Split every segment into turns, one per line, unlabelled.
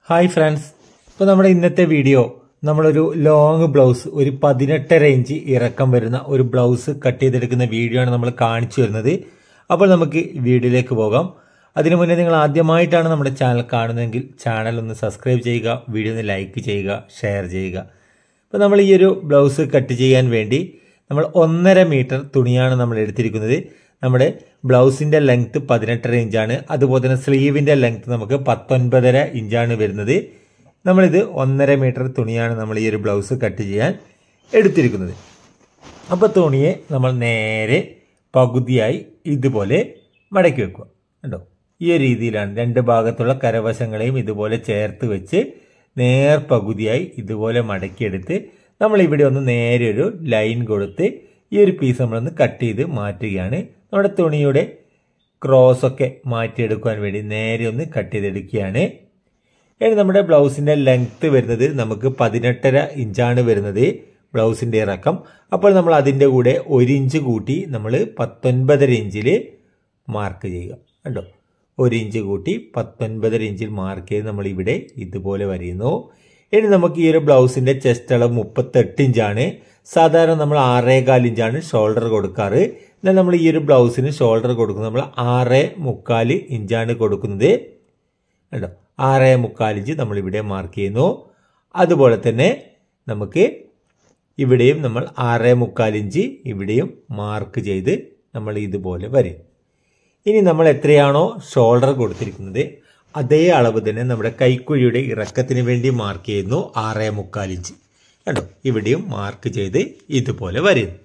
Hi friends, ഇപ്പോൾ നമ്മുടെ ഇന്നത്തെ വീഡിയോ നമ്മളൊരു ലോങ് ബ്ലൗസ്, ഒരു 18.5 ഇഞ്ച് ഇറക്കം വരുന്ന ഒരു ബ്ലൗസ് കട്ട് ചെയ്തെടുക്കുന്ന വീഡിയോ ആണ് നമ്മൾ കാണിച്ചു വരുന്നത്. അപ്പോൾ നമുക്ക് വീഡിയോയിലേക്ക് പോകാം. അതിനു മുന്നേ നിങ്ങൾ ആദ്യമായിട്ടാണ് നമ്മുടെ ചാനൽ കാണുന്നതെങ്കിൽ ചാനൽ ഒന്ന് സബ്സ്ക്രൈബ് ചെയ്യുക, വീഡിയോ ഒന്ന് ലൈക്ക് ചെയ്യുക, ഷെയർ ചെയ്യുക. അപ്പോൾ നമ്മൾ ഈ ഒരു ബ്ലൗസ് കട്ട് ചെയ്യാൻ വേണ്ടി നമ്മൾ 1.5 മീറ്റർ തുണിയാണ് നമ്മൾ എടുത്തിരിക്കുന്നത്. നമ്മുടെ ബ്ലൗസിൻ്റെ ലെങ്ത്ത് 18.5 ഇഞ്ചാണ്. അതുപോലെ തന്നെ സ്ലീവിൻ്റെ ലെങ്ത്ത് നമുക്ക് 19.5 ഇഞ്ചാണ് വരുന്നത്. നമ്മളിത് 1.5 മീറ്റർ തുണിയാണ് നമ്മൾ ഈ ഒരു ബ്ലൗസ് കട്ട് ചെയ്യാൻ എടുത്തിരിക്കുന്നത്. അപ്പോൾ തുണിയെ നമ്മൾ നേരെ പകുതിയായി ഇതുപോലെ മടക്കി വെക്കുക. കണ്ടോ, ഈ ഒരു രീതിയിലാണ് രണ്ട് ഭാഗത്തുള്ള കരവശങ്ങളെയും ഇതുപോലെ ചേർത്ത് വെച്ച് നേർ പകുതിയായി ഇതുപോലെ മടക്കിയെടുത്ത് നമ്മൾ ഇവിടെ ഒന്ന് നേരെ ഒരു ലൈൻ കൊടുത്ത് ഈ ഒരു പീസ് നമ്മളൊന്ന് കട്ട് ചെയ്ത് മാറ്റുകയാണ്. നമ്മുടെ തുണിയുടെ ക്രോസൊക്കെ മാറ്റിയെടുക്കാൻ വേണ്ടി നേരെ ഒന്ന് കട്ട് ചെയ്തെടുക്കുകയാണ്. ഇനി നമ്മുടെ ബ്ലൗസിൻ്റെ ലെങ്ത്ത് വരുന്നത് നമുക്ക് 18.5 ഇഞ്ചാണ് വരുന്നത് ബ്ലൗസിൻ്റെ ഇറക്കം. അപ്പോൾ നമ്മൾ അതിൻ്റെ കൂടെ 1 ഇഞ്ച് കൂട്ടി നമ്മൾ 19.5 ഇഞ്ചിൽ മാർക്ക് ചെയ്യുക. കണ്ടോ, 1 ഇഞ്ച് കൂട്ടി 19.5 ഇഞ്ചിൽ മാർക്ക് ചെയ്ത് നമ്മൾ ഇവിടെ ഇതുപോലെ വരയുന്നു. ഇനി നമുക്ക് ഈ ഒരു ബ്ലൗസിൻ്റെ ചെസ്റ്റ് അളവ് 38 ഇഞ്ചാണ്. സാധാരണ നമ്മൾ 6.25 ഇഞ്ചാണ് ഷോൾഡർ കൊടുക്കാറ്. എന്നാൽ നമ്മൾ ഈ ഒരു ബ്ലൗസിന് ഷോൾഡർ കൊടുക്കുന്നത് നമ്മൾ 6.25 ഇഞ്ചാണ് കൊടുക്കുന്നത്. കേട്ടോ, 6.25 ഇഞ്ച് നമ്മളിവിടെ മാർക്ക് ചെയ്യുന്നു. അതുപോലെ തന്നെ നമുക്ക് ഇവിടെയും നമ്മൾ 6.25 ഇഞ്ച് ഇവിടെയും മാർക്ക് ചെയ്ത് നമ്മൾ ഇതുപോലെ വരും. ഇനി നമ്മൾ എത്രയാണോ ഷോൾഡർ കൊടുത്തിരിക്കുന്നത് അതേ അളവ് തന്നെ നമ്മുടെ കൈക്കുഴിയുടെ ഇറക്കത്തിന് വേണ്ടി മാർക്ക് ചെയ്യുന്നു 6.25 ഇഞ്ച്. കണ്ടോ, ഇവിടെയും മാർക്ക് ചെയ്ത് ഇതുപോലെ വരുന്നു.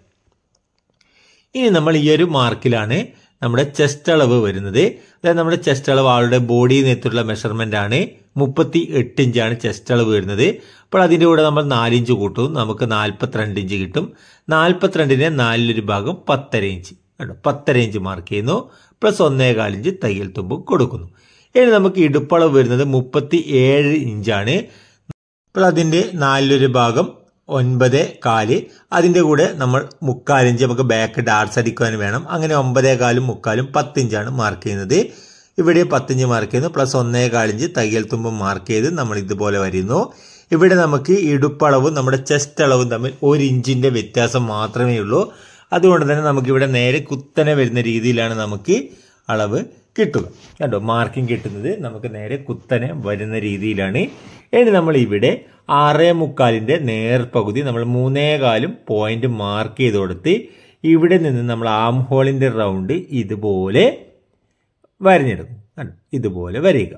ഇനി നമ്മൾ ഈ ഒരു മാർക്കിലാണ് നമ്മുടെ ചെസ്റ്റ് അളവ് വരുന്നത്. അതായത് നമ്മുടെ ചെസ്റ്റ് അളവ് ആളുടെ ബോഡിയിൽ നിന്നെത്തുള്ള മെഷർമെൻ്റ് ആണ്. 38 ഇഞ്ചാണ് ചെസ്റ്റ് അളവ് വരുന്നത്. അപ്പോൾ അതിൻ്റെ കൂടെ നമ്മൾ 4 ഇഞ്ച് കൂട്ടും, നമുക്ക് 42 ഇഞ്ച് കിട്ടും. 42നെ 4 ഭാഗം 10.5 ഇഞ്ച്. കേട്ടോ, 10.5 ഇഞ്ച് മാർക്ക് ചെയ്യുന്നു. പ്ലസ് 1.25 ഇഞ്ച് തയ്യൽ തുമ്പും കൊടുക്കുന്നു. ഇനി നമുക്ക് ഇടുപ്പളവ് വരുന്നത് 37 ഇഞ്ചാണ്. അപ്പോൾ അതിൻ്റെ 4 ഭാഗം 9.25. അതിൻ്റെ കൂടെ നമ്മൾ 3/4 ഇഞ്ച് നമുക്ക് ബാക്ക് ഡാർട്സ് അടിക്കുവാൻ വേണം. അങ്ങനെ 9.25 3/4 10 ഇഞ്ചാണ് മാർക്ക് ചെയ്യുന്നത്. ഇവിടെ 10 ഇഞ്ച് മാർക്ക് ചെയ്യുന്നു. പ്ലസ് 1.25 ഇഞ്ച് തയ്യൽ തുമ്പ് മാർക്ക് ചെയ്ത് നമ്മൾ ഇതുപോലെ വരുന്നു. ഇവിടെ നമുക്ക് ഇടുപ്പളവും നമ്മുടെ ചെസ്റ്റ് അളവും തമ്മിൽ 1 ഇഞ്ചിൻ്റെ വ്യത്യാസം മാത്രമേ ഉള്ളൂ. അതുകൊണ്ട് തന്നെ നമുക്കിവിടെ നേരെ കുത്തനെ വരുന്ന രീതിയിലാണ് നമുക്ക് അളവ് കിട്ടുക. കണ്ടോ, മാർക്കിംഗ് കിട്ടുന്നത് നമുക്ക് നേരെ കുത്തനെ വരുന്ന രീതിയിലാണ്. ഇനി നമ്മൾ ഇവിടെ 6.25ന്റെ നേർപകുതി നമ്മൾ 3.25 പോയിന്റ് മാർക്ക് ചെയ്ത് കൊടുത്ത് ഇവിടെ നിന്ന് നമ്മൾ ആം ഹോളിൻ്റെ റൗണ്ട് ഇതുപോലെ വരഞ്ഞെടുക്കും. കണ്ടോ, ഇതുപോലെ വരിക.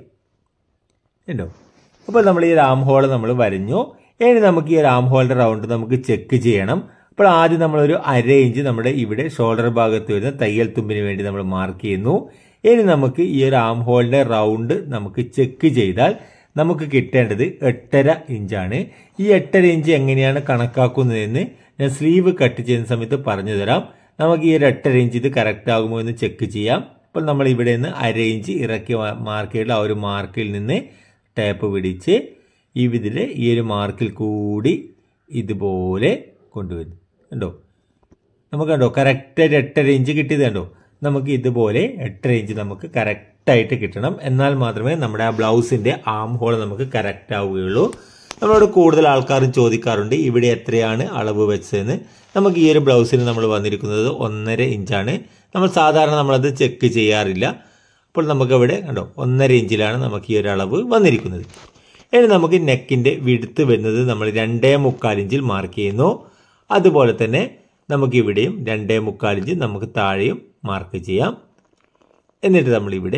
കണ്ടോ, അപ്പോൾ നമ്മൾ ഈ ആം ഹോൾ നമ്മൾ വരഞ്ഞു. ഇനി നമുക്ക് ഈ ഒരു ആം ഹോളിൻ്റെ റൗണ്ട് നമുക്ക് ചെക്ക് ചെയ്യണം. അപ്പോൾ ആദ്യം നമ്മളൊരു 1/2 ഇഞ്ച് നമ്മുടെ ഇവിടെ ഷോൾഡർ ഭാഗത്ത് വരുന്ന തയ്യൽ തുമ്പിന് വേണ്ടി നമ്മൾ മാർക്ക് ചെയ്യുന്നു. ഇനി നമുക്ക് ഈ ഒരു ആം ഹോളിൻ്റെ റൗണ്ട് നമുക്ക് ചെക്ക് ചെയ്താൽ നമുക്ക് കിട്ടേണ്ടത് 8.5 ഇഞ്ചാണ്. ഈ 8.5 ഇഞ്ച് എങ്ങനെയാണ് കണക്കാക്കുന്നതെന്ന് ഞാൻ സ്ലീവ് കട്ട് ചെയ്യുന്ന സമയത്ത് പറഞ്ഞു തരാം. നമുക്ക് ഈ ഒരു 8.5 ഇഞ്ച് ഇത് കറക്റ്റ് ആകുമോ എന്ന് ചെക്ക് ചെയ്യാം. അപ്പോൾ നമ്മൾ ഇവിടെ നിന്ന് 1/2 ഇഞ്ച് ഇറക്കി മാർക്ക് ചെയ്ത ആ ഒരു മാർക്കിൽ നിന്ന് ടേപ്പ് പിടിച്ച് ഇതിൽ ഈ ഒരു മാർക്കിൽ കൂടി ഇതുപോലെ കൊണ്ടുവരും. കണ്ടോ, നമുക്ക് കണ്ടോ കറക്റ്റായിട്ട് 8.5 ഇഞ്ച് കിട്ടിയത്. കണ്ടോ, നമുക്ക് ഇതുപോലെ 8.5 ഇഞ്ച് നമുക്ക് കറക്റ്റായിട്ട് കിട്ടണം. എന്നാൽ മാത്രമേ നമ്മുടെ ആ ബ്ലൗസിൻ്റെ ആം ഹോൾ നമുക്ക് കറക്റ്റ് ആവുകയുള്ളൂ. നമ്മളോട് കൂടുതൽ ആൾക്കാരും ചോദിക്കാറുണ്ട് ഇവിടെ എത്രയാണ് അളവ് വെച്ചതെന്ന്. നമുക്ക് ഈ ഒരു ബ്ലൗസിന് നമ്മൾ വന്നിരിക്കുന്നത് 1.5 ഇഞ്ചാണ്. നമ്മൾ സാധാരണ നമ്മളത് ചെക്ക് ചെയ്യാറില്ല. അപ്പോൾ നമുക്കവിടെ കണ്ടോ 1.5 ഇഞ്ചിലാണ് നമുക്ക് ഈ ഒരു അളവ് വന്നിരിക്കുന്നത്. ഇനി നമുക്ക് നെക്കിൻ്റെ വിഡ്ത്ത് വരുന്നത് നമ്മൾ 2.25 ഇഞ്ചിൽ മാർക്ക് ചെയ്യുന്നു. അതുപോലെ തന്നെ നമുക്കിവിടെയും 2.25 ഇഞ്ച് നമുക്ക് താഴെയും മാർക്ക് ചെയ്യാം. എന്നിട്ട് നമ്മളിവിടെ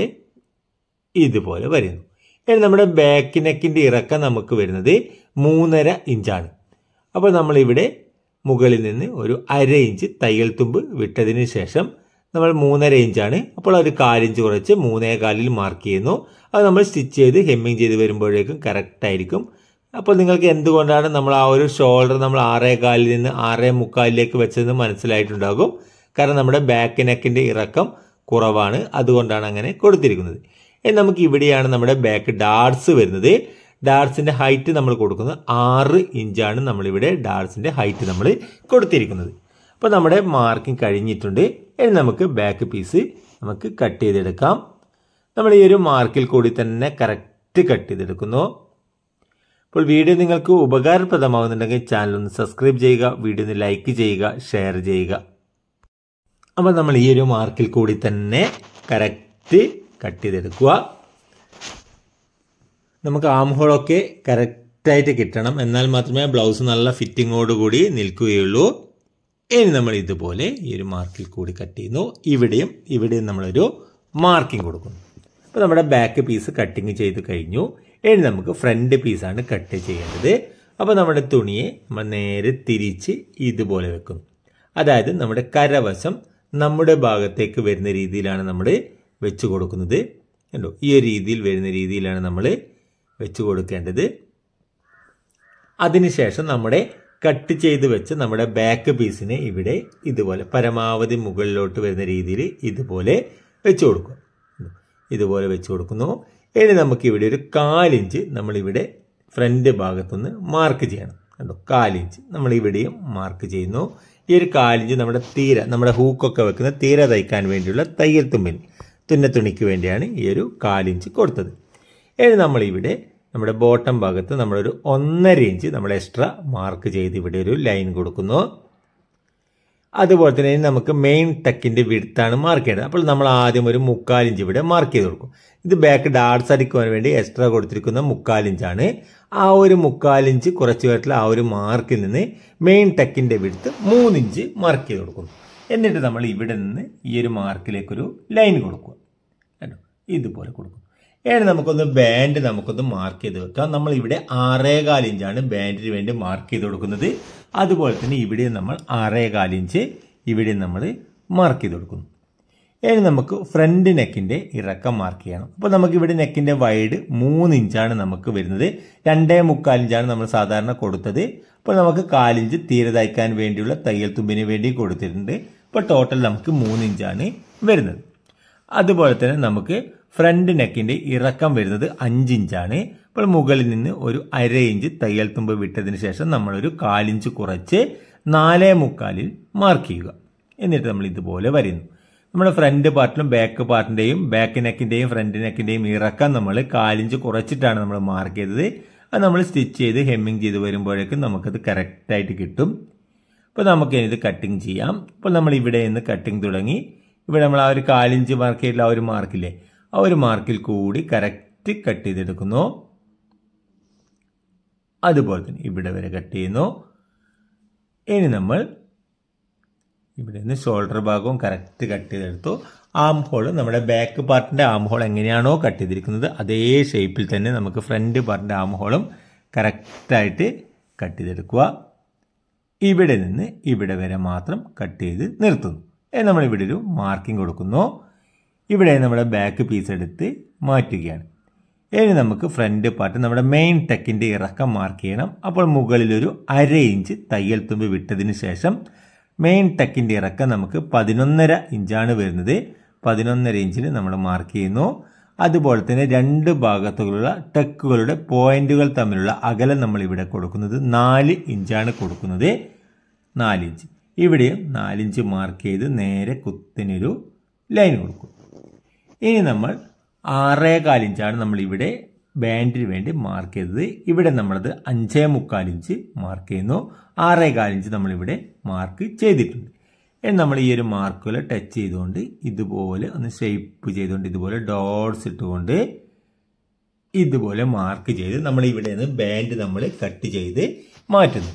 ഇതുപോലെ വരുന്നു. ഇനി നമ്മുടെ ബാക്ക് നെക്കിൻ്റെ ഇറക്കം നമുക്ക് വരുന്നത് 3.5 ഇഞ്ചാണ്. അപ്പോൾ നമ്മളിവിടെ മുകളിൽ നിന്ന് ഒരു 1/2 ഇഞ്ച് തയ്യൽ തുമ്പ് വിട്ടതിന് ശേഷം നമ്മൾ 3.5 ഇഞ്ചാണ്. അപ്പോൾ ഒരു 1/4 ഇഞ്ച് കുറച്ച് 3.25 മാർക്ക് ചെയ്യുന്നു. അത് നമ്മൾ സ്റ്റിച്ച് ചെയ്ത് ഹെമ്മിങ് ചെയ്ത് വരുമ്പോഴേക്കും കറക്റ്റായിരിക്കും. അപ്പോൾ നിങ്ങൾക്ക് എന്തുകൊണ്ടാണ് നമ്മൾ ആ ഒരു ഷോൾഡർ നമ്മൾ 6.25 നിന്ന് 6.25 വെച്ചതെന്ന് മനസ്സിലായിട്ടുണ്ടാകും. കാരണം നമ്മുടെ ബാക്ക് നെക്കിൻ്റെ ഇറക്കം കുറവാണ്, അതുകൊണ്ടാണ് അങ്ങനെ കൊടുത്തിരിക്കുന്നത്. നമുക്ക് ഇവിടെയാണ് നമ്മുടെ ബാക്ക് ഡാർട്സ് വരുന്നത്. ഡാർട്സിൻ്റെ ഹൈറ്റ് നമ്മൾ കൊടുക്കുന്നത് 6 ഇഞ്ചാണ്. നമ്മളിവിടെ ഡാർട്സിൻ്റെ ഹൈറ്റ് നമ്മൾ കൊടുത്തിരിക്കുന്നത്. അപ്പോൾ നമ്മുടെ മാർക്കിംഗ് കഴിഞ്ഞിട്ടുണ്ട്. ഇനി നമുക്ക് ബാക്ക് പീസ് നമുക്ക് കട്ട് ചെയ്തെടുക്കാം. നമ്മൾ ഈ ഒരു മാർക്കിൽ കൂടി തന്നെ കറക്റ്റ് കട്ട് ചെയ്തെടുക്കുന്നു. അപ്പോൾ വീഡിയോ നിങ്ങൾക്ക് ഉപകാരപ്രദമാകുന്നുണ്ടെങ്കിൽ ചാനൽ ഒന്ന് സബ്സ്ക്രൈബ് ചെയ്യുക, വീഡിയോ ഒന്ന് ലൈക്ക് ചെയ്യുക, ഷെയർ ചെയ്യുക. അപ്പോൾ നമ്മൾ ഈ ഒരു മാർക്കിൽ കൂടി തന്നെ കറക്റ്റ് കട്ട് ചെയ്തെടുക്കുക. നമുക്ക് ആം ഹോളൊക്കെ കറക്റ്റായിട്ട് കിട്ടണം, എന്നാൽ മാത്രമേ ബ്ലൗസ് നല്ല ഫിറ്റിങ്ങോടുകൂടി നിൽക്കുകയുള്ളൂ. ഇനി നമ്മൾ ഇതുപോലെ ഈ ഒരു മാർക്കിൽ കൂടി കട്ട് ചെയ്യുന്നു. ഇവിടെയും നമ്മളൊരു മാർക്കിംഗ് കൊടുക്കുന്നു. അപ്പോൾ നമ്മുടെ ബാക്ക് പീസ് കട്ടിങ് ചെയ്ത് കഴിഞ്ഞു. ഇനി നമുക്ക് ഫ്രണ്ട് പീസാണ് കട്ട് ചെയ്യേണ്ടത്. അപ്പോൾ നമ്മുടെ തുണിയെ നമ്മൾ നേരെ തിരിച്ച് ഇതുപോലെ വെക്കുന്നു. അതായത് നമ്മുടെ കരവശം നമ്മുടെ ഭാഗത്തേക്ക് വരുന്ന രീതിയിലാണ് നമ്മൾ വെച്ച് കൊടുക്കുന്നത്. കണ്ടോ, ഈ ഒരു രീതിയിൽ വരുന്ന രീതിയിലാണ് നമ്മൾ വെച്ച് കൊടുക്കേണ്ടത്. അതിനുശേഷം നമ്മുടെ കട്ട് ചെയ്ത് വെച്ച് നമ്മുടെ ബാക്ക് പീസിനെ ഇവിടെ ഇതുപോലെ പരമാവധി മുകളിലോട്ട് വരുന്ന രീതിയിൽ ഇതുപോലെ വെച്ച് കൊടുക്കുക. ഇതുപോലെ വെച്ച് കൊടുക്കുന്നു. ഇനി നമുക്ക് ഇവിടെ ഒരു 1/4 ഇഞ്ച് നമ്മളിവിടെ ഫ്രണ്ട് ഭാഗത്തുനിന്ന് മാർക്ക് ചെയ്യണം. കണ്ടോ, 1/4 ഇഞ്ച് നമ്മൾ ഇവിടെയും മാർക്ക് ചെയ്യുന്നു. ഈ ഒരു 1/4 ഇഞ്ച് നമ്മുടെ ഹൂക്കൊക്കെ വെക്കുന്ന തീര തയ്ക്കാൻ വേണ്ടിയുള്ള തയ്യൽ തുണിക്ക് വേണ്ടിയാണ് ഈ ഒരു 1/4 ഇഞ്ച് കൊടുത്തത്. ഇനി നമ്മളിവിടെ നമ്മുടെ ബോട്ടം ഭാഗത്ത് നമ്മളൊരു 1.5 ഇഞ്ച് നമ്മൾ എക്സ്ട്രാ മാർക്ക് ചെയ്ത് ഇവിടെ ഒരു ലൈൻ കൊടുക്കുന്നു. അതുപോലെ തന്നെ നമുക്ക് മെയിൻ ടക്കിന്റെ വിഡ്ത്താണ് മാർക്ക് ചെയ്യേണ്ടത്. അപ്പോൾ നമ്മൾ ആദ്യം ഒരു 3/4 ഇഞ്ച് ഇവിടെ മാർക്ക് ചെയ്ത് കൊടുക്കും. ഇത് ബാക്ക് ഡാർട്സ് അടിക്കുവാൻ വേണ്ടി എക്സ്ട്രാ കൊടുത്തിരിക്കുന്ന 3/4 ഇഞ്ചാണ്. ആ ഒരു 3/4 ഇഞ്ച് കുറച്ച് പേർക്കുള്ള ആ ഒരു മാർക്കിൽ നിന്ന് മെയിൻ ടക്കിന്റെ വിഡ്ത്ത് 3 ഇഞ്ച് മാർക്ക് ചെയ്ത് കൊടുക്കുന്നു. എന്നിട്ട് നമ്മൾ ഇവിടെ നിന്ന് ഈ ഒരു മാർക്കിലേക്കൊരു ലൈൻ കൊടുക്കുക. ഇതുപോലെ കൊടുക്കും. ഏതാണ് നമുക്കൊന്ന് ബാൻഡ് മാർക്ക് ചെയ്ത് വെക്കാം. നമ്മൾ ഇവിടെ 6.25 ഇഞ്ചാണ് ബാൻഡിന് വേണ്ടി മാർക്ക് ചെയ്ത് കൊടുക്കുന്നത്. അതുപോലെ തന്നെ ഇവിടെ നമ്മൾ 6.25 ഇഞ്ച് ഇവിടെ നമ്മൾ മാർക്ക് ചെയ്ത് കൊടുക്കുന്നു. ഇനി നമുക്ക് ഫ്രണ്ട് നെക്കിന്റെ ഇറക്കം മാർക്ക് ചെയ്യണം. അപ്പോൾ നമുക്ക് ഇവിടെ നെക്കിന്റെ വൈഡ് 3 ഇഞ്ചാണ് നമുക്ക് വരുന്നത്. 2.25 ഇഞ്ചാണ് നമ്മൾ സാധാരണ കൊടുത്തത്. അപ്പോൾ നമുക്ക് 1/4 ഇഞ്ച് തീരെ തയ്ക്കാൻ വേണ്ടിയുള്ള തയ്യൽ തുമ്പിന് വേണ്ടി കൊടുത്തിട്ടുണ്ട്. അപ്പോൾ ടോട്ടൽ നമുക്ക് 3 ഇഞ്ചാണ് വരുന്നത്. അതുപോലെ തന്നെ നമുക്ക് ഫ്രണ്ട് നെക്കിന്റെ ഇറക്കം വരുന്നത് 5 ഇഞ്ചാണ്. അപ്പോൾ മുകളിൽ നിന്ന് ഒരു 1/2 ഇഞ്ച് തയ്യൽ തുമ്പ് വിട്ടതിന് ശേഷം നമ്മളൊരു 1/4 ഇഞ്ച് കുറച്ച് 4.25 മാർക്ക് ചെയ്യുക. എന്നിട്ട് നമ്മൾ ഇതുപോലെ വരുന്നു. നമ്മുടെ ഫ്രണ്ട് പാർട്ടിലും ബാക്ക് നെക്കിന്റെയും ഫ്രണ്ട് നെക്കിന്റെയും ഇറക്കം നമ്മൾ 1/4 ഇഞ്ച് കുറച്ചിട്ടാണ് നമ്മൾ മാർക്ക് ചെയ്തത്. അത് നമ്മൾ സ്റ്റിച്ച് ചെയ്ത് ഹെമ്മിങ് ചെയ്ത് വരുമ്പോഴേക്കും നമുക്കത് കറക്റ്റായിട്ട് കിട്ടും. അപ്പോൾ നമുക്ക് ഇത് കട്ടിങ് ചെയ്യാം. അപ്പോൾ നമ്മൾ ഇവിടെ നിന്ന് കട്ടിങ് തുടങ്ങി. ഇവിടെ നമ്മൾ ആ ഒരു 1/4 ഇഞ്ച് മാർക്ക് ചെയ്തില്ല, ആ ഒരു മാർക്കില്ലേ, ആ ഒരു മാർക്കിൽ കൂടി കറക്റ്റ് കട്ട് ചെയ്തെടുക്കുന്നു. അതുപോലെ തന്നെ ഇവിടെ വരെ കട്ട് ചെയ്യുന്നു. ഇനി നമ്മൾ ഇവിടെ നിന്ന് ഷോൾഡർ ഭാഗവും കറക്റ്റ് കട്ട് ചെയ്തെടുത്തു. ആം ഹോൾ, നമ്മുടെ ബാക്ക് പാർട്ടിന്റെ ആം ഹോൾ എങ്ങനെയാണോ കട്ട് ചെയ്തിരിക്കുന്നത് അതേ ഷേപ്പിൽ തന്നെ നമുക്ക് ഫ്രണ്ട് പാർട്ടിന്റെ ആം ഹോളും കറക്റ്റായിട്ട് കട്ട് ചെയ്തെടുക്കുക. ഇവിടെ നിന്ന് ഇവിടെ വരെ മാത്രം കട്ട് ചെയ്ത് നിർത്തുന്നു. നമ്മൾ ഇവിടെ ഒരു മാർക്കിംഗ് കൊടുക്കുന്നു. ഇവിടെ നമ്മുടെ ബാക്ക് പീസ് എടുത്ത് മാറ്റുകയാണ്. ഇനി നമുക്ക് ഫ്രണ്ട് പാർട്ട് നമ്മുടെ മെയിൻ ടെക്കിന്റെ ഇറക്കം മാർക്ക് ചെയ്യണം. അപ്പോൾ മുകളിലൊരു 1/2 ഇഞ്ച് തയ്യൽ തുമ്പ് വിട്ടതിന് ശേഷം മെയിൻ ടെക്കിന്റെ ഇറക്കം നമുക്ക് 11.5 ഇഞ്ചാണ് വരുന്നത്. 11.5 ഇഞ്ചിൽ നമ്മൾ മാർക്ക് ചെയ്യുന്നു. അതുപോലെ തന്നെ 2 ഭാഗത്തുള്ള ടെക്കുകളുടെ പോയിന്റുകൾ തമ്മിലുള്ള അകലം നമ്മൾ ഇവിടെ കൊടുക്കുന്നത് 4 ഇഞ്ചാണ് കൊടുക്കുന്നത്. 4 ഇഞ്ച് ഇവിടെയും 4 ഇഞ്ച് മാർക്ക് ചെയ്ത് നേരെ കുത്തിനൊരു ലൈൻ കൊടുക്കും. ഇനി നമ്മൾ 6.25 ഇഞ്ചാണ് നമ്മൾ ഇവിടെ ബാൻഡിന് വേണ്ടി മാർക്ക് ചെയ്തത്. ഇവിടെ നമ്മളത് 5.25 ഇഞ്ച് മാർക്ക് ചെയ്യുന്നു. 6.25 ഇഞ്ച് നമ്മളിവിടെ മാർക്ക് ചെയ്തിട്ടുണ്ട്. ഇനി നമ്മൾ ഈ ഒരു മാർക്കുകൾ ടച്ച് ചെയ്തുകൊണ്ട് ഇതുപോലെ ഒന്ന് ഷേപ്പ് ചെയ്തുകൊണ്ട് ഇതുപോലെ ഡോട്ട്സ് ഇട്ടുകൊണ്ട് ഇതുപോലെ മാർക്ക് ചെയ്ത് നമ്മൾ ഇവിടെ നിന്ന് ബാൻഡ് നമ്മൾ കട്ട് ചെയ്ത് മാറ്റുന്നു.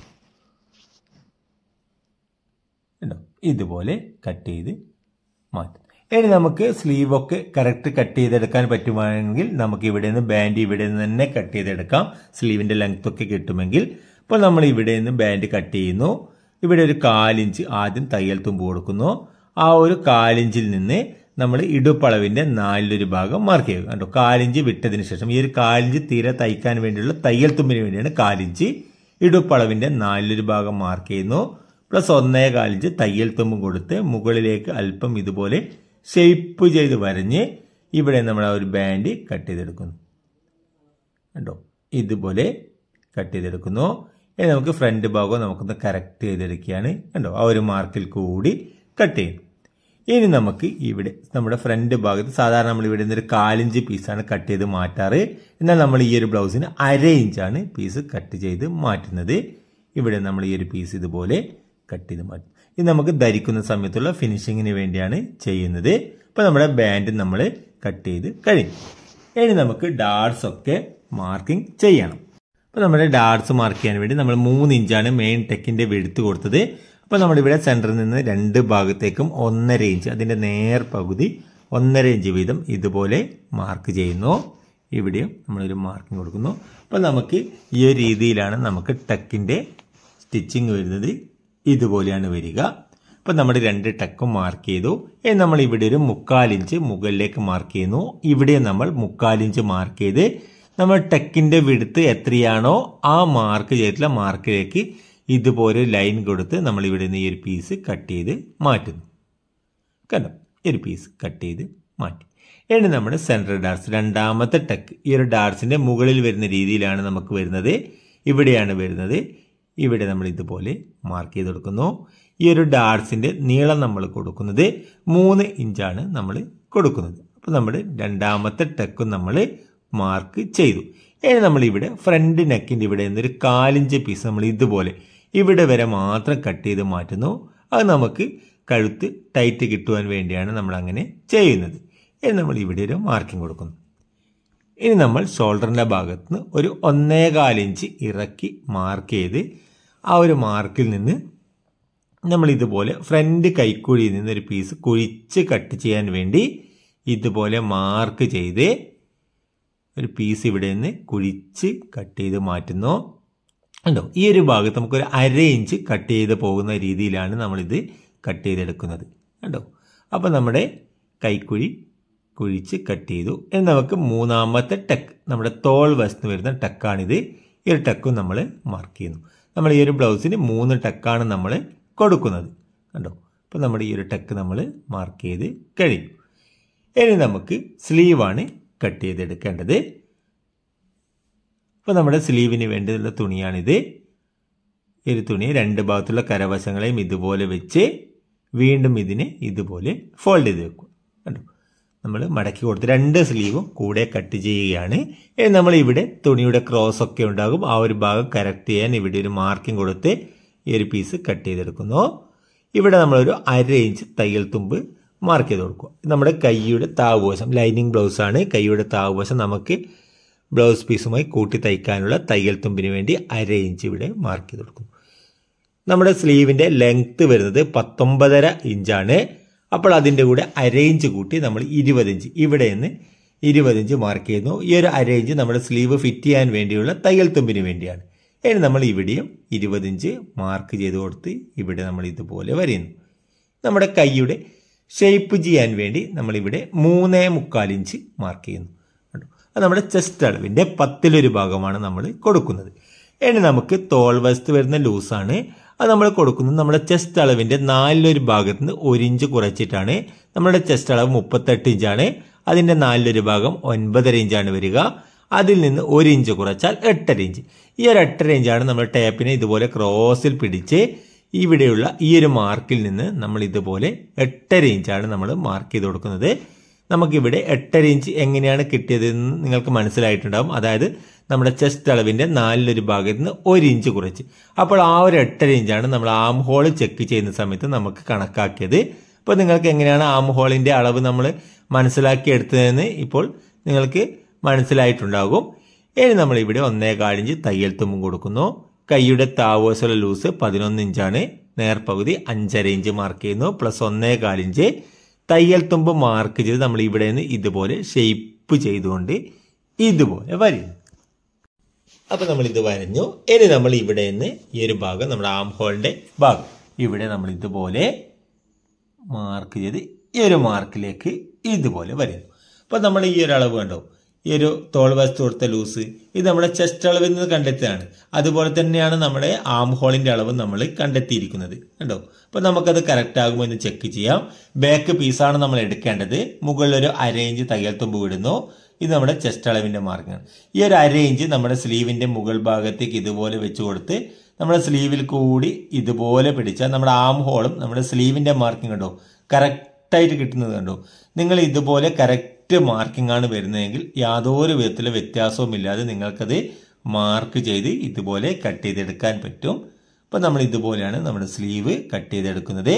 ഇതുപോലെ കട്ട് ചെയ്ത് മാറ്റും. ഇനി നമുക്ക് സ്ലീവൊക്കെ കറക്റ്റ് കട്ട് ചെയ്തെടുക്കാൻ പറ്റുവാണെങ്കിൽ നമുക്ക് ഇവിടെ നിന്ന് ബാൻഡ് ഇവിടെ നിന്ന് തന്നെ കട്ട് ചെയ്തെടുക്കാം. സ്ലീവിന്റെ ലെങ്ത് ഒക്കെ കിട്ടുമെങ്കിൽ. അപ്പോൾ നമ്മൾ ഇവിടെ നിന്ന് ബാൻഡ് കട്ട് ചെയ്യുന്നു. ഇവിടെ ഒരു 1/4 ഇഞ്ച് ആദ്യം തയ്യൽ തുമ്പ് കൊടുക്കുന്നു. ആ ഒരു 1/4 ഇഞ്ചിൽ നിന്ന് നമ്മൾ ഇടുപ്പളവിന്റെ 4 ഭാഗം മാർക്ക് ചെയ്യുക. കണ്ടോ, 1/4 ഇഞ്ച് വിട്ടതിന് ശേഷം ഈ ഒരു 1/4 ഇഞ്ച് തീരെ തയ്ക്കാൻ വേണ്ടിയുള്ള തയ്യൽ തുമ്പിന് വേണ്ടിയാണ് 1/4 ഇഞ്ച്. ഇടുപ്പളവിന്റെ 4 ഭാഗം മാർക്ക് ചെയ്യുന്നു. പ്ലസ് 1.25 ഇഞ്ച് തയ്യൽ തുമ്പും കൊടുത്ത് മുകളിലേക്ക് അല്പം ഇതുപോലെ ഷേപ്പ് ചെയ്ത് വരഞ്ഞ് ഇവിടെ നമ്മൾ ആ ഒരു ബാൻഡ് കട്ട് ചെയ്തെടുക്കുന്നു. കണ്ടോ, ഇതുപോലെ കട്ട് ചെയ്തെടുക്കുന്നു. ഇനി നമുക്ക് ഫ്രണ്ട് ഭാഗം നമുക്കൊന്ന് കറക്റ്റ് ചെയ്തെടുക്കുകയാണ്. കണ്ടോ, ആ ഒരു മാർക്കിൽ കൂടി കട്ട് ചെയ്യുന്നു. ഇനി നമുക്ക് ഇവിടെ നമ്മുടെ ഫ്രണ്ട് ഭാഗത്ത് സാധാരണ നമ്മൾ ഇവിടെ നിന്നൊരു 1/4 ഇഞ്ച് പീസാണ് കട്ട് ചെയ്ത് മാറ്റാറ്. എന്നാൽ നമ്മൾ ഈ ഒരു ബ്ലൗസിന് 1/2 ഇഞ്ചാണ് പീസ് കട്ട് ചെയ്ത് മാറ്റുന്നത്. ഇവിടെ നമ്മൾ ഈ ഒരു പീസ് ഇതുപോലെ കട്ട് ചെയ്ത് മാറ്റും. ഇത് നമുക്ക് ധരിക്കുന്ന സമയത്തുള്ള ഫിനിഷിങ്ങിന് വേണ്ടിയാണ് ചെയ്യുന്നത്. അപ്പോൾ നമ്മുടെ ബാൻഡ് നമ്മൾ കട്ട് ചെയ്ത് കഴിഞ്ഞു. ഇനി നമുക്ക് ഡാർട്സ് ഒക്കെ മാർക്കിംഗ് ചെയ്യണം. അപ്പോൾ നമ്മുടെ ഡാർട്സ് മാർക്ക് ചെയ്യാൻ വേണ്ടി നമ്മൾ 3 ഇഞ്ചാണ് മെയിൻ ടെക്കിന്റെ വെടുത്ത് കൊടുത്തത്. അപ്പോൾ നമ്മളിവിടെ സെന്ററിൽ നിന്ന് 2 ഭാഗത്തേക്കും 1.5 ഇഞ്ച് അതിന്റെ നേർ പകുതി 1.5 ഇഞ്ച് വീതം ഇതുപോലെ മാർക്ക് ചെയ്യുന്നു. ഇവിടെയും നമ്മളൊരു മാർക്കിംഗ് കൊടുക്കുന്നു. അപ്പോൾ നമുക്ക് ഈ ഒരു രീതിയിലാണ് നമുക്ക് ടെക്കിന്റെ സ്റ്റിച്ചിങ് വരുന്നത്. ഇതുപോലെയാണ് വരിക. അപ്പോൾ നമ്മൾ 2 ടെക്കും മാർക്ക് ചെയ്തു. നമ്മൾ ഇവിടെ ഒരു 3/4 ഇഞ്ച് മുകളിലേക്ക് മാർക്ക് ചെയ്യുന്നു. ഇവിടെ നമ്മൾ 3/4 ഇഞ്ച് മാർക്ക് ചെയ്ത് നമ്മൾ ടെക്കിന്റെ വിടുത്ത് എത്രയാണോ ആ മാർക്ക് ചെയ്തിട്ടുള്ള മാർക്കിലേക്ക് ഇതുപോലെ ലൈൻ കൊടുത്ത് നമ്മൾ ഇവിടെ നിന്ന് ഈ ഒരു പീസ് കട്ട് ചെയ്ത് മാറ്റുന്നു. കണ്ടോ, ഈ ഒരു പീസ് കട്ട് ചെയ്ത് മാറ്റി. ഇനി നമ്മുടെ സെൻട്രൽ ഡാർട്സ് രണ്ടാമത്തെ ടെക്ക് ഈ ഒരു ഡാർട്സിന്റെ മുകളിൽ വരുന്ന രീതിയിലാണ് നമുക്ക് വരുന്നത്. ഇവിടെയാണ് വരുന്നത്. ഇവിടെ നമ്മൾ ഇതുപോലെ മാർക്ക് ചെയ്ത് കൊടുക്കുന്നു. ഈ ഒരു ഡാർട്സിന്റെ നീളം നമ്മൾ കൊടുക്കുന്നത് 3 ഇഞ്ചാണ് നമ്മൾ കൊടുക്കുന്നത്. അപ്പോൾ നമ്മുടെ രണ്ടാമത്തെ ടെക്കും നമ്മൾ മാർക്ക് ചെയ്തു. ഇനി നമ്മൾ ഇവിടെ ഫ്രണ്ട് നെക്കിന്റെ ഇവിടെ നിന്നൊരു 1/4 ഇഞ്ച് പീസ് നമ്മൾ ഇതുപോലെ ഇവിടെ വരെ മാത്രം കട്ട് ചെയ്ത് മാറ്റുന്നു. അത് നമുക്ക് കഴുത്ത് ടൈറ്റ് കിട്ടുവാൻ വേണ്ടിയാണ് നമ്മൾ അങ്ങനെ ചെയ്യുന്നത്. ഇനി നമ്മൾ ഇവിടെ ഒരു മാർക്കിംഗ് കൊടുക്കുന്നു. ഇനി നമ്മൾ ഷോൾഡറിന്റെ ഭാഗത്ത് നിന്ന് ഒരു 1.25 ഇഞ്ച് ഇറക്കി മാർക്ക് ചെയ്ത് ആ ഒരു മാർക്കിൽ നിന്ന് നമ്മൾ ഇതുപോലെ ഫ്രണ്ട് കൈക്കുഴിയിൽ നിന്ന് ഒരു പീസ് കുഴിച്ച് കട്ട് ചെയ്യാൻ വേണ്ടി ഇതുപോലെ മാർക്ക് ചെയ്ത് ഒരു പീസ് ഇവിടെ നിന്ന് കുഴിച്ച് കട്ട് ചെയ്ത് മാറ്റുന്നു. കണ്ടോ, ഈ ഒരു ഭാഗത്ത് നമുക്കൊരു 1/2 ഇഞ്ച് കട്ട് ചെയ്ത് പോകുന്ന രീതിയിലാണ് നമ്മളിത് കട്ട് ചെയ്തെടുക്കുന്നത്. കണ്ടോ, അപ്പോൾ നമ്മുടെ കൈക്കുഴി കുഴിച്ച് കട്ട് ചെയ്തു. ഇനി നമുക്ക് മൂന്നാമത്തെ ടെക്ക് നമ്മുടെ തോൾ വശത്ത് വരുന്ന ടെക്കാണിത്. ഈ ഒരു ടെക്കും നമ്മൾ മാർക്ക് ചെയ്യുന്നു. നമ്മൾ ഈ ഒരു ബ്ലൗസിന് 3 ടെക്കാണ് നമ്മൾ കൊടുക്കുന്നത്. കണ്ടോ, അപ്പോൾ നമ്മുടെ ഈ ഒരു ടെക്ക് നമ്മൾ മാർക്ക് ചെയ്ത് കഴിഞ്ഞു. ഇനി നമുക്ക് സ്ലീവാണ് കട്ട് ചെയ്തെടുക്കേണ്ടത്. അപ്പോൾ നമ്മുടെ സ്ലീവിന് വേണ്ടിയുള്ള തുണിയാണിത്. ഈ ഒരു തുണി 2 ഭാഗത്തുള്ള കരവശങ്ങളെയും ഇതുപോലെ വെച്ച് വീണ്ടും ഇതിനെ ഇതുപോലെ ഫോൾഡ് ചെയ്ത് വെക്കും. കണ്ടോ, നമ്മൾ മടക്കി കൊടുത്ത് 2 സ്ലീവും കൂടെ കട്ട് ചെയ്യുകയാണ്. ഇനി നമ്മൾ ഇവിടെ തുണിയുടെ ക്രോസ് ഒക്കെ ഉണ്ടാകും. ആ ഒരു ഭാഗം കറക്റ്റ് ചെയ്യാൻ ഇവിടെ ഒരു മാർക്കിംഗ് കൊടുത്ത് ഈ ഒരു പീസ് കട്ട് ചെയ്തെടുക്കുന്നു. ഇവിടെ നമ്മളൊരു 1/2 ഇഞ്ച് തയ്യൽ തുമ്പ് മാർക്ക് ചെയ്ത് കൊടുക്കുക. നമ്മുടെ കൈയുടെ താഴ്വശം ലൈനിങ് ബ്ലൗസ് ആണ്. കൈയുടെ താഴ്വശം നമുക്ക് ബ്ലൗസ് പീസുമായി കൂട്ടി തയ്ക്കാനുള്ള തയ്യൽ തുമ്പിന് വേണ്ടി 1/2 ഇഞ്ച് ഇവിടെ മാർക്ക് ചെയ്ത് കൊടുക്കുന്നു. നമ്മുടെ സ്ലീവിന്റെ ലെങ്ത് വരുന്നത് 19.5 ഇഞ്ചാണ്. അപ്പോൾ അതിൻ്റെ കൂടെ 1/2 ഇഞ്ച് കൂട്ടി നമ്മൾ 20 ഇഞ്ച് ഇവിടെ നിന്ന് 20 ഇഞ്ച് മാർക്ക് ചെയ്യുന്നു. ഈ ഒരു 1/2 ഇഞ്ച് നമ്മുടെ സ്ലീവ് ഫിറ്റ് ചെയ്യാൻ വേണ്ടിയുള്ള തയ്യൽ തുമ്പിന് വേണ്ടിയാണ്. ഇനി നമ്മൾ ഇവിടെയും 20 ഇഞ്ച് മാർക്ക് ചെയ്ത് കൊടുത്ത് ഇവിടെ നമ്മൾ ഇതുപോലെ വരയുന്നു. നമ്മുടെ കൈയുടെ ഷേപ്പ് ചെയ്യാൻ വേണ്ടി നമ്മളിവിടെ 3.25 ഇഞ്ച് മാർക്ക് ചെയ്യുന്നു. അത് നമ്മുടെ ചെസ്റ്റ് അളവിൻ്റെ 10ൽ 1 ഭാഗമാണ് നമ്മൾ കൊടുക്കുന്നത്. ഇനി നമുക്ക് തോൾ വശത്ത് വരുന്ന ലൂസാണ്. അത് നമ്മൾ കൊടുക്കുന്നത് നമ്മുടെ ചെസ്റ്റ് അളവിൻ്റെ 4ൽ 1 ഭാഗത്ത് നിന്ന് 1 ഇഞ്ച് കുറച്ചിട്ടാണ്. നമ്മുടെ ചെസ്റ്റ് അളവ് 38 ഇഞ്ചാണ്. അതിൻ്റെ 4ൽ 1 ഭാഗം 9.5 ഇഞ്ചാണ് വരിക. അതിൽ നിന്ന് 1 ഇഞ്ച് കുറച്ചാൽ 8.5 ഇഞ്ച്. ഈ ഒരു 8.5 ഇഞ്ചാണ് നമ്മൾ ടേപ്പിനെ ഇതുപോലെ ക്രോസിൽ പിടിച്ച് ഇവിടെയുള്ള ഈ ഒരു മാർക്കിൽ നിന്ന് നമ്മൾ ഇതുപോലെ 8.5 ഇഞ്ചാണ് നമ്മൾ മാർക്ക് ചെയ്ത് കൊടുക്കുന്നത്. നമുക്കിവിടെ 8.5 ഇഞ്ച് എങ്ങനെയാണ് കിട്ടിയതെന്ന് നിങ്ങൾക്ക് മനസ്സിലായിട്ടുണ്ടാകും. അതായത് നമ്മുടെ ചെസ്റ്റ് അളവിൻ്റെ 4ൽ 1 ഭാഗത്ത് നിന്ന് 1 ഇഞ്ച് കുറച്ച്. അപ്പോൾ ആ ഒരു 8.5 ഇഞ്ചാണ് നമ്മൾ ആം ഹോൾ ചെക്ക് ചെയ്യുന്ന സമയത്ത് നമുക്ക് കണക്കാക്കിയത്. അപ്പോൾ നിങ്ങൾക്ക് എങ്ങനെയാണ് ആം ഹോളിൻ്റെ അളവ് നമ്മൾ മനസ്സിലാക്കി എടുത്തതെന്ന് ഇപ്പോൾ നിങ്ങൾക്ക് മനസ്സിലായിട്ടുണ്ടാകും. ഇനി നമ്മളിവിടെ 1.25 ഇഞ്ച് തയ്യൽ തുമ്പും കൊടുക്കുന്നു. കൈയുടെ താഴ്വശമുള്ള ലൂസ് 11 ഇഞ്ചാണ്. നേർപകുതി 5.5 ഇഞ്ച് മാർക്ക് ചെയ്യുന്നു. പ്ലസ് 1.25 ഇഞ്ച് തയ്യൽ തുമ്പ് മാർക്ക് ചെയ്ത് നമ്മൾ ഇവിടെ നിന്ന് ഇതുപോലെ ഷേപ്പ് ചെയ്തുകൊണ്ട് ഇതുപോലെ വരയും. അപ്പോൾ നമ്മൾ ഇത് വരഞ്ഞു. ഇനി നമ്മൾ ഇവിടെ നിന്ന് ഈ ഒരു ഭാഗം നമ്മുടെ ആം ഹോളിൻ്റെ ഭാഗം ഇവിടെ നമ്മൾ ഇതുപോലെ മാർക്ക് ചെയ്ത് ഈ ഒരു മാർക്കിലേക്ക് ഇതുപോലെ വരുന്നു. അപ്പോൾ നമ്മൾ ഈ ഒരു അളവ് കണ്ടോ, ഈ ഒരു തോൾ വശത്ത് കൊടുത്ത ലൂസ് ഇത് നമ്മുടെ ചെസ്റ്റ് അളവിൽ നിന്ന് കണ്ടെത്തിയതാണ്. അതുപോലെ തന്നെയാണ് നമ്മുടെ ആം ഹോളിന്റെ അളവ് നമ്മൾ കണ്ടെത്തിയിരിക്കുന്നത്. കണ്ടോ, അപ്പോൾ നമുക്കത് കറക്റ്റ് ആകുമോ എന്ന് ചെക്ക് ചെയ്യാം. ബാക്ക് പീസാണ് നമ്മൾ എടുക്കേണ്ടത്. മുകളിൽ ഒരു 1/2 ഇഞ്ച് തയ്യൽ തുമ്പ് വിടുന്നു. ഇത് നമ്മുടെ ചെസ്റ്റ് അളവിന്റെ മാർക്കാണ്. ഈ ഒരു 1/2 ഇഞ്ച് നമ്മുടെ സ്ലീവിന്റെ മുകൾ ഭാഗത്തേക്ക് ഇതുപോലെ വെച്ച് കൊടുത്ത് നമ്മുടെ സ്ലീവിൽ കൂടി ഇതുപോലെ പിടിച്ചാൽ നമ്മുടെ ആം ഹോളും നമ്മുടെ സ്ലീവിന്റെ മാർക്കിംഗ് കണ്ടോ കറക്റ്റ് കറക്റ്റായിട്ട് കിട്ടുന്നത് കണ്ടോ. നിങ്ങൾ ഇതുപോലെ കറക്റ്റ് മാർക്കിംഗ് ആണ് വരുന്നതെങ്കിൽ യാതൊരു വിധത്തിലെ വ്യത്യാസവും ഇല്ലാതെ നിങ്ങൾക്കത് മാർക്ക് ചെയ്ത് ഇതുപോലെ കട്ട് ചെയ്തെടുക്കാൻ പറ്റും. അപ്പോൾ നമ്മൾ ഇതുപോലെയാണ് നമ്മുടെ സ്ലീവ് കട്ട് ചെയ്തെടുക്കുന്നത്.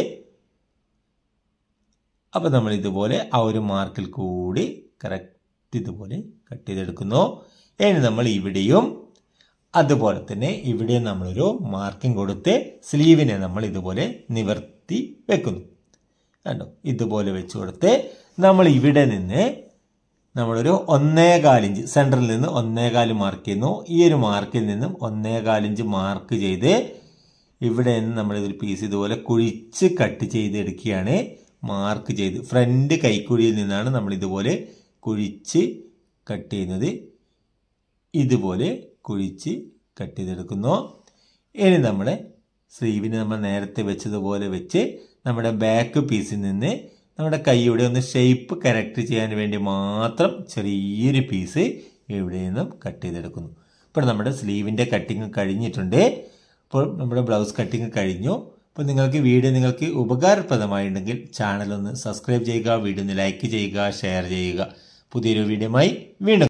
അപ്പോൾ നമ്മൾ ഇതുപോലെ ആ ഒരു മാർക്കിൽ കൂടി കറക്റ്റ് ഇതുപോലെ കട്ട് ചെയ്തെടുക്കുന്നു. ഇനി നമ്മൾ ഇവിടെയും അതുപോലെ തന്നെ ഇവിടെ നമ്മളൊരു മാർക്കിംഗ് കൊടുത്ത് സ്ലീവിനെ നമ്മൾ ഇതുപോലെ നിവർത്തി വെക്കുന്നു. കണ്ടോ, ഇതുപോലെ വെച്ച് കൊടുത്ത് നമ്മൾ ഇവിടെ നിന്ന് നമ്മളൊരു 1.25 ഇഞ്ച് സെൻറ്ററിൽ നിന്ന് 1.25 മാർക്ക് ചെയ്യുന്നു. ഈ ഒരു മാർക്കിൽ നിന്നും 1.25 ഇഞ്ച് മാർക്ക് ചെയ്ത് ഇവിടെ നിന്ന് നമ്മളിതൊരു പീസ് ഇതുപോലെ കുഴിച്ച് കട്ട് ചെയ്തെടുക്കുകയാണ്. മാർക്ക് ചെയ്ത് ഫ്രണ്ട് കൈക്കുഴിയിൽ നിന്നാണ് നമ്മൾ ഇതുപോലെ കുഴിച്ച് കട്ട് ചെയ്യുന്നത്. ഇതുപോലെ കുഴിച്ച് കട്ട് ചെയ്തെടുക്കുന്നു. ഇനി നമ്മുടെ സ്ലീവിന് നമ്മൾ നേരത്തെ വെച്ചതുപോലെ വെച്ച് നമ്മുടെ ബാക്ക് പീസിൽ നിന്ന് നമ്മുടെ കൈയുടെ ഒന്ന് ഷേപ്പ് കറക്റ്റ് ചെയ്യാൻ വേണ്ടി മാത്രം ചെറിയൊരു പീസ് ഇവിടെ നിന്നും കട്ട് ചെയ്തെടുക്കുന്നു. ഇപ്പോൾ നമ്മുടെ സ്ലീവിൻ്റെ കട്ടിങ് കഴിഞ്ഞിട്ടുണ്ട്. അപ്പോൾ നമ്മുടെ ബ്ലൗസ് കട്ടിങ് കഴിഞ്ഞു. അപ്പോൾ നിങ്ങൾക്ക് ഉപകാരപ്രദമായിട്ടുണ്ടെങ്കിൽ ചാനൽ ഒന്ന് സബ്സ്ക്രൈബ് ചെയ്യുക, വീഡിയോ ഒന്ന് ലൈക്ക് ചെയ്യുക, ഷെയർ ചെയ്യുക. പുതിയൊരു വീഡിയോയുമായി വീണ്ടും